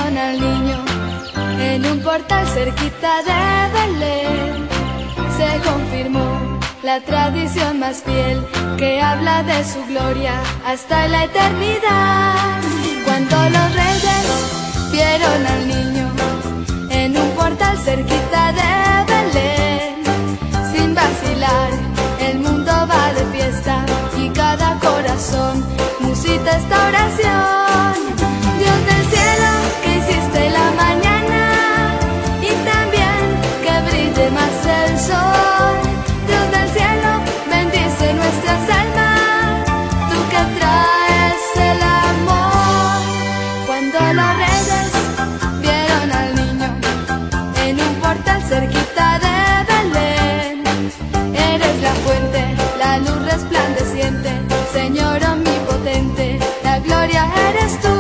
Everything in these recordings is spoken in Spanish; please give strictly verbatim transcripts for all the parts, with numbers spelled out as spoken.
vieron al niño en un portal cerquita de Belén. Se confirmó la tradición más fiel que habla de su gloria hasta la eternidad. Cuando los reyes vieron al niño en un portal cerquita de Belén, sin vacilar el mundo va de fiesta y cada corazón musita esta oración. Dios del cielo, que hiciste la mañana y también que brille más el sol. Dios del cielo, bendice nuestras almas, tú que traes el amor. Cuando los reyes vieron al niño en un portal cerquita de Belén, eres la fuente, la luz resplandeciente, Señor omnipotente, la gloria eres tú.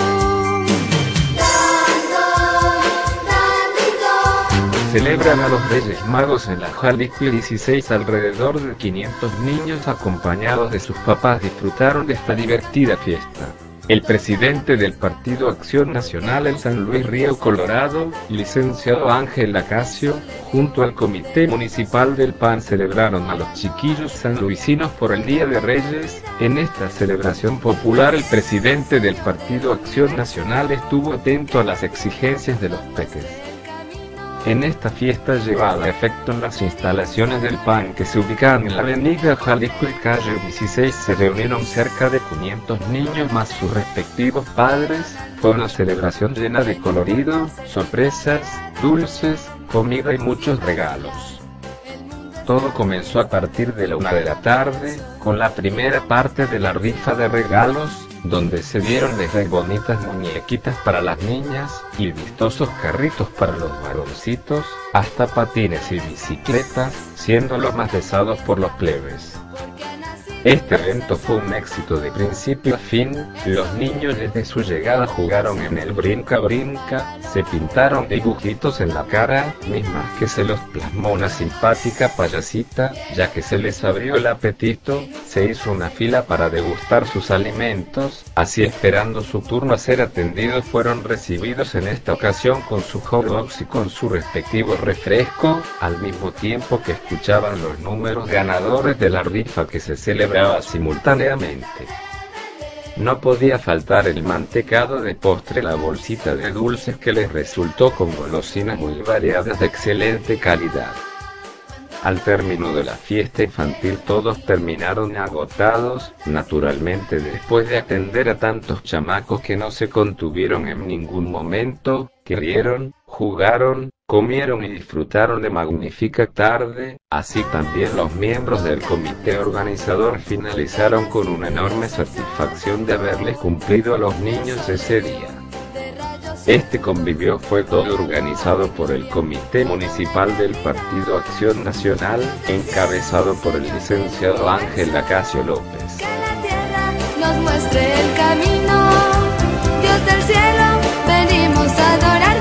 Celebran a los Reyes Magos en la Jalisco dieciséis. Alrededor de quinientos niños acompañados de sus papás disfrutaron de esta divertida fiesta. El presidente del Partido Acción Nacional en San Luis Río Colorado, licenciado Ángel Acacio, junto al Comité Municipal del P A N celebraron a los chiquillos sanluisinos por el Día de Reyes. En esta celebración popular el presidente del Partido Acción Nacional estuvo atento a las exigencias de los peques. En esta fiesta llevada a efecto en las instalaciones del P A N que se ubican en la avenida Jalisco y calle dieciséis se reunieron cerca de quinientos niños más sus respectivos padres. Fue una celebración llena de colorido, sorpresas, dulces, comida y muchos regalos. Todo comenzó a partir de la una de la tarde, con la primera parte de la rifa de regalos, donde se dieron desde bonitas muñequitas para las niñas, y vistosos carritos para los varoncitos, hasta patines y bicicletas, siendo los más deseados por los plebes. Este evento fue un éxito de principio a fin. Los niños desde su llegada jugaron en el brinca-brinca, se pintaron dibujitos en la cara, mismas que se los plasmó una simpática payasita. Ya que se les abrió el apetito, se hizo una fila para degustar sus alimentos, así esperando su turno a ser atendidos fueron recibidos en esta ocasión con su hot dogs y con su respectivo refresco, al mismo tiempo que escuchaban los números ganadores de la rifa que se celebraba simultáneamente. No podía faltar el mantecado de postre, la bolsita de dulces que les resultó con golosinas muy variadas de excelente calidad. Al término de la fiesta infantil todos terminaron agotados, naturalmente después de atender a tantos chamacos que no se contuvieron en ningún momento, que rieron, jugaron, comieron y disfrutaron de magnífica tarde. Así también los miembros del comité organizador finalizaron con una enorme satisfacción de haberles cumplido a los niños ese día. Este convivio fue todo organizado por el Comité Municipal del Partido Acción Nacional, encabezado por el licenciado Ángel Acacio López. Que la tierra nos muestre el camino, Dios del cielo, venimos a adorar.